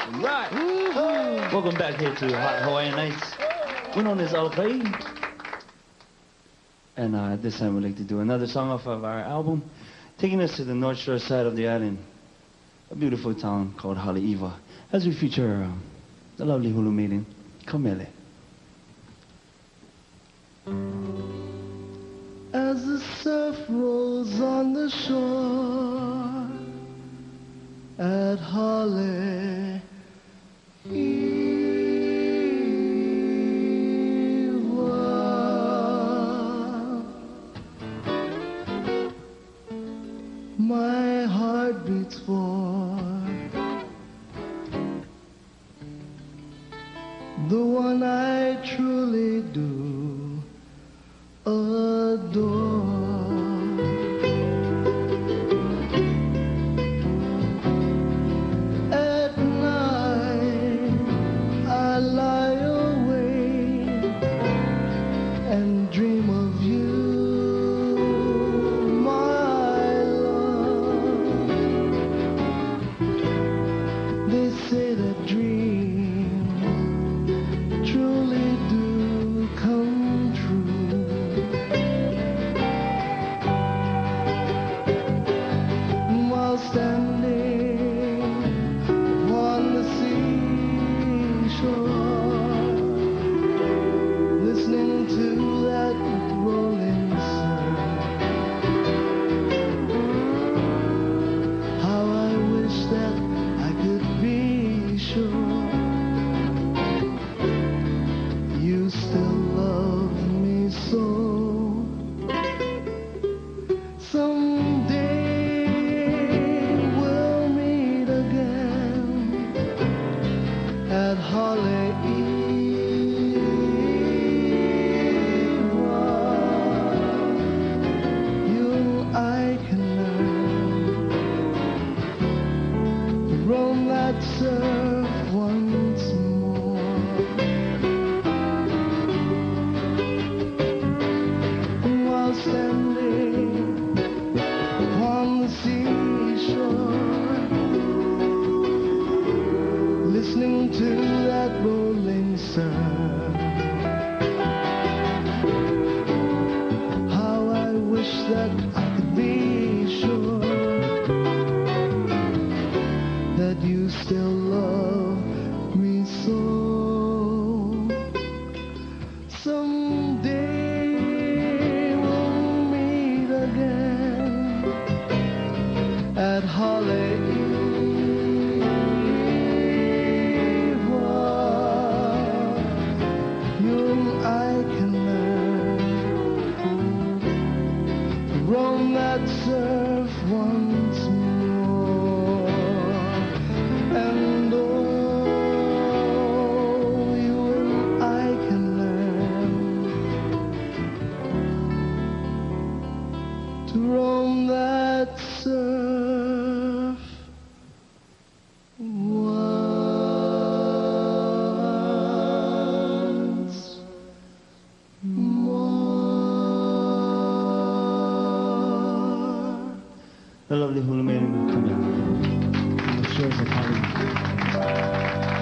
Right. Welcome back here to Hot Hawaiian Nights. We're known as Alakai. And this time we'd like to do another song off of our album, taking us to the North Shore side of the island, a beautiful town called Haleiwa, as we feature the lovely hulu maiden, Kamele. As the surf rolls on the shore at Haleiwa, my heart beats for the one I truly do adore. At night I lie awake and dream of you, my love. They say that dreams truly do come true. While standing on the seashore, listening to that rolling surf, how I wish that I could be sure you still love me so. Someday we'll meet again at Haleiwa. You and I can learn to roam that surf once more. While standing on the seashore, listening to that rolling surf, how I wish that I could be sure that you still love me so. Someday we'll meet again at Haleiwa. You and I can learn to roam that surf once more. And oh, you and I can learn to roam that surf once more. The lovely hulu maiden, Kamele. The shores of Haleiwa.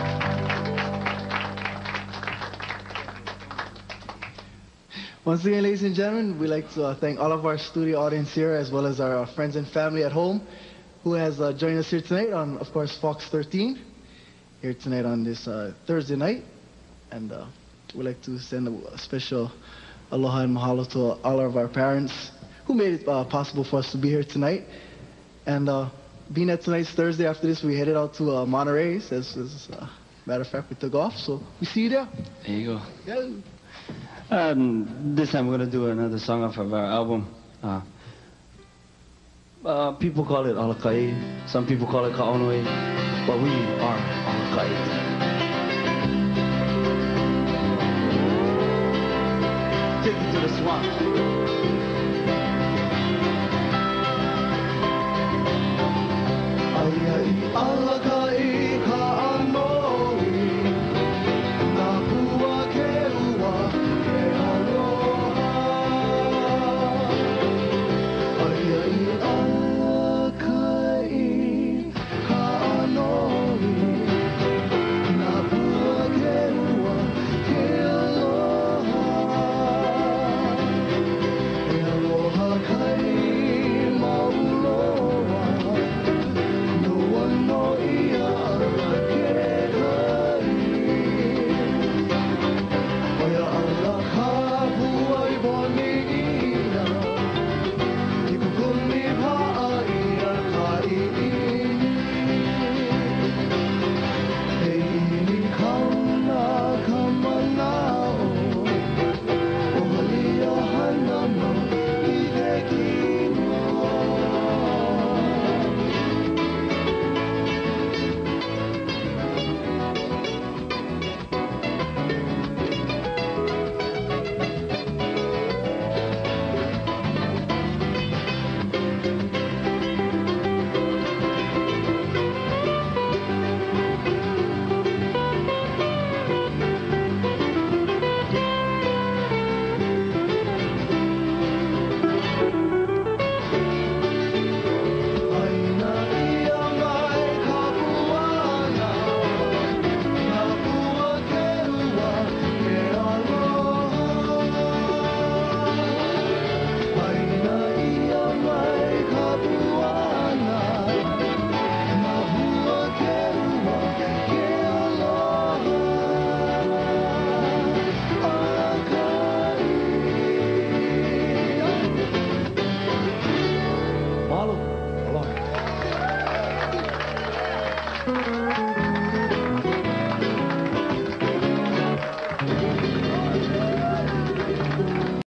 Once again, ladies and gentlemen, we'd like to thank all of our studio audience here, as well as our friends and family at home, who has joined us here tonight on, of course, Fox 13, here tonight on this Thursday night. And we'd like to send a special aloha and mahalo to all of our parents who made it possible for us to be here tonight. And being that tonight's Thursday, after this, we headed out to Monterey. As a matter of fact, we took off, so we see you there. There you go. Yeah. This time we're going to do another song off of our album. People call it Alakai, some people call it Ka'onoi, but we are Alakai. Take you to the swamp.